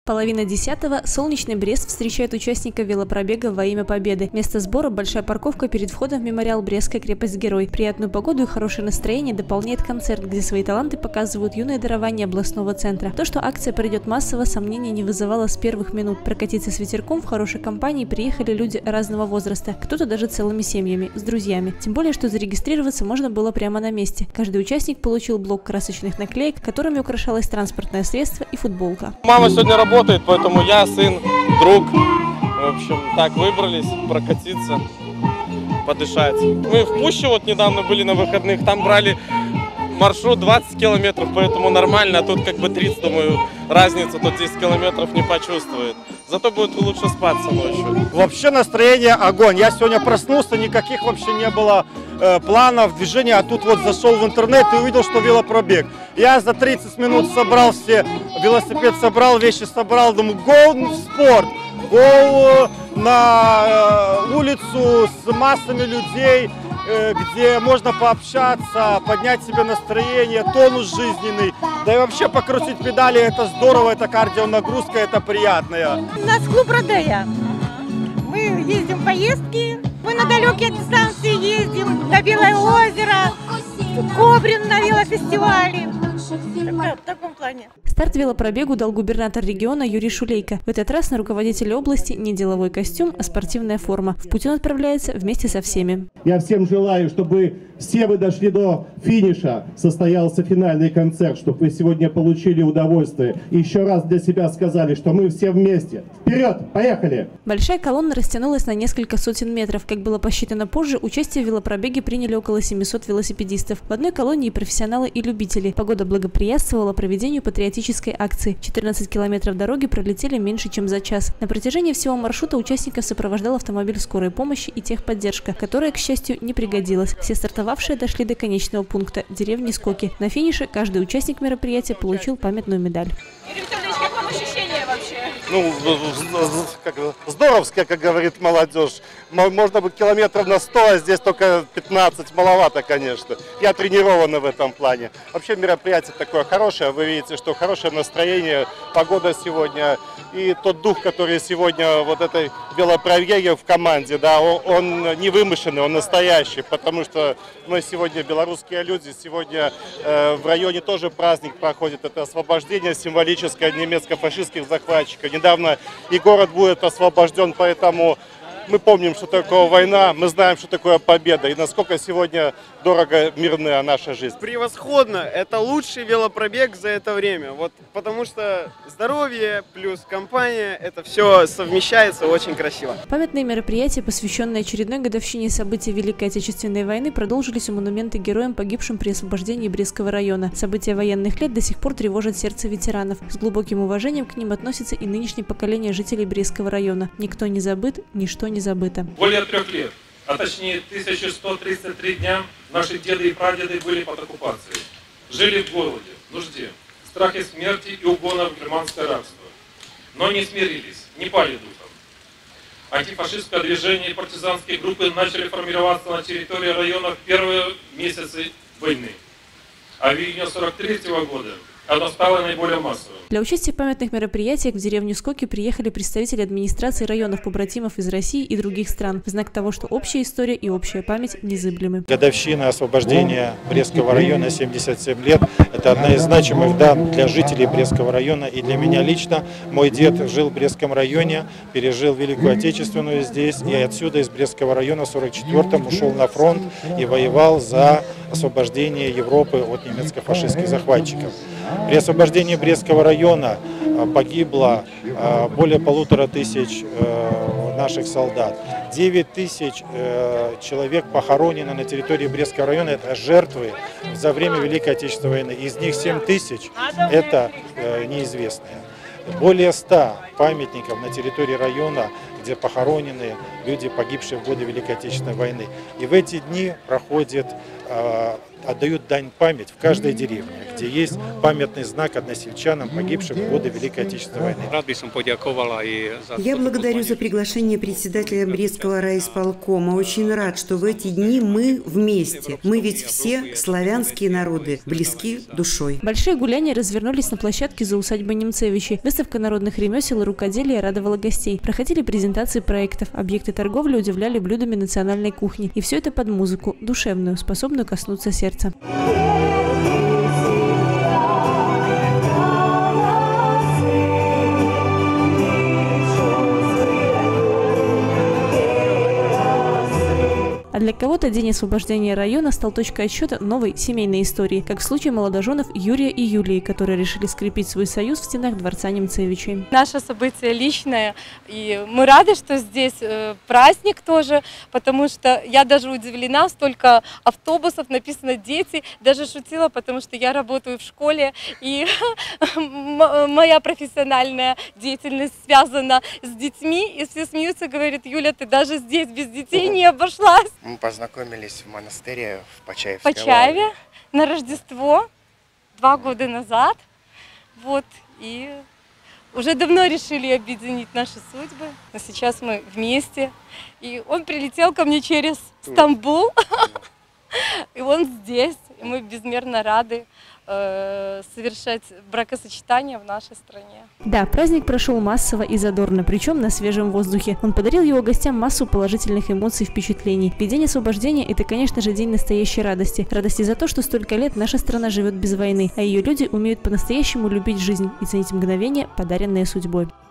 Половина 10-го солнечный Брест встречает участников велопробега во имя Победы. Место сбора – большая парковка перед входом в мемориал «Брестская крепость-герой». Приятную погоду и хорошее настроение дополняет концерт, где свои таланты показывают юные дарования областного центра. То, что акция пройдет массово, сомнений не вызывало с первых минут. Прокатиться с ветерком в хорошей компании приехали люди разного возраста, кто-то даже целыми семьями, с друзьями. Тем более, что зарегистрироваться можно было прямо на месте. Каждый участник получил блок красочных наклеек, которыми украшалось транспортное средство и футболка. Мама сегодня работает, поэтому я, сын, друг. В общем, так выбрались прокатиться, подышать. Мы в Пуще вот недавно были на выходных, там брали маршрут 20 километров, поэтому нормально, а тут как бы 30, думаю, разница, тут 10 километров не почувствует. Зато будет лучше спаться ночью. Вообще настроение огонь. Я сегодня проснулся, никаких вообще не было планов движения, а тут вот зашел в интернет и увидел, что велопробег. Я за 30 минут собрал все, велосипед собрал, вещи собрал, думаю, гоу в спорт, гоу на улицу с массами людей, где можно пообщаться, поднять себе настроение, тонус жизненный. Да и вообще покрутить педали, это здорово, это кардионагрузка, это приятная. У нас клуб Родея. Мы ездим в поездки, мы на далекие дистанции ездим, на Белое озеро, Кобрин на велофестивале. В таком плане. Старт велопробегу дал губернатор региона Юрий Шулейко. В этот раз на руководителя области не деловой костюм, а спортивная форма. В путь он отправляется вместе со всеми. Я всем желаю, чтобы все вы дошли до финиша, состоялся финальный концерт, чтобы вы сегодня получили удовольствие. И еще раз для себя сказали, что мы все вместе. Вперед, поехали! Большая колонна растянулась на несколько сотен метров. Как было посчитано позже, участие в велопробеге приняли около 700 велосипедистов. В одной колонне и профессионалы, и любители. Погода благоприятствовала проведению патриотической акции. 14 километров дороги пролетели меньше, чем за час. На протяжении всего маршрута участников сопровождал автомобиль скорой помощи и техподдержка, которая, к счастью, не пригодилась. Все стартовавшие дошли до конечного пункта – деревни Скоки. На финише каждый участник мероприятия получил памятную медаль. Юрий Витальевич, как вам ощущения вообще? Ну, здоровская, как говорит молодежь. Можно бы километров на 100, а здесь только 15, маловато, конечно. Я тренированный в этом плане. Вообще мероприятие такое хорошее, вы видите, что хорошее настроение, погода сегодня и тот дух, который сегодня вот этой велопробеге в команде, да, он не вымышленный, он настоящий, потому что мы сегодня белорусские люди, сегодня в районе тоже праздник проходит, это освобождение символическое немецко-фашистских захватчиков. Недавно и город будет освобожден, поэтому мы помним, что такое война, мы знаем, что такое победа и насколько сегодня дорого мирная наша жизнь. Превосходно! Это лучший велопробег за это время. Вот, потому что здоровье плюс компания, это все совмещается очень красиво. Памятные мероприятия, посвященные очередной годовщине событий Великой Отечественной войны, продолжились у монумента героям, погибшим при освобождении Брестского района. События военных лет до сих пор тревожат сердце ветеранов. С глубоким уважением к ним относится и нынешнее поколение жителей Брестского района. Никто не забыт, ничто не забыто. Более 3 лет, а точнее 1133 дня, наши деды и прадеды были под оккупацией. Жили в голоде, нужде, страхе смерти и угона в германское рабство. Но не смирились, не пали духом. Антифашистское движение и партизанские группы начали формироваться на территории района в первые месяцы войны. А в июне 1943 года оно стало наиболее массовым. Для участия в памятных мероприятиях в деревню Скоки приехали представители администрации районов побратимов из России и других стран, в знак того, что общая история и общая память незыблемы. Годовщина освобождения Брестского района, 77 лет, это одна из значимых дат для жителей Брестского района и для меня лично. Мой дед жил в Брестском районе, пережил Великую Отечественную здесь, и отсюда из Брестского района в 1944-м ушел на фронт и воевал за освобождение Европы от немецко-фашистских захватчиков. При освобождении Брестского района погибло более 1500 наших солдат. 9000 человек похоронено на территории Брестского района. Это жертвы за время Великой Отечественной войны. Из них 7000 это неизвестные. Более 100 памятников на территории района, где похоронены люди, погибшие в годы Великой Отечественной войны. И в эти дни отдают дань память в каждой деревне, где есть памятный знак односельчанам, погибшим в годы Великой Отечественной войны. Я благодарю за приглашение председателя Брестского райисполкома. Очень рад, что в эти дни мы вместе. Мы ведь все славянские народы, близки душой. Большие гуляния развернулись на площадке за усадьбой Немцевичей. Выставка народных ремесел и рукоделия радовала гостей. Проходили презентации проектов, объекты торговли удивляли блюдами национальной кухни. И все это под музыку, душевную, способную коснуться сердца. А для кого-то день освобождения района стал точкой отсчета новой семейной истории, как в случае молодоженов Юрия и Юлии, которые решили скрепить свой союз в стенах дворца Немцевичей. Наше событие личное, и мы рады, что здесь праздник тоже, потому что я даже удивлена, столько автобусов, написано «дети», даже шутила, потому что я работаю в школе, и моя профессиональная деятельность связана с детьми, и все смеются, говорят: Юля, ты даже здесь без детей не обошлась. Мы познакомились в монастыре в Почаеве. В Почаеве на Рождество 2 года назад. Вот, и уже давно решили объединить наши судьбы. Но сейчас мы вместе. И он прилетел ко мне через Стамбул. И он здесь. И мы безмерно рады совершать бракосочетание в нашей стране. Да, праздник прошел массово и задорно, причем на свежем воздухе. Он подарил его гостям массу положительных эмоций и впечатлений. Ведь день освобождения – это, конечно же, день настоящей радости. Радости за то, что столько лет наша страна живет без войны, а ее люди умеют по-настоящему любить жизнь и ценить мгновения, подаренные судьбой.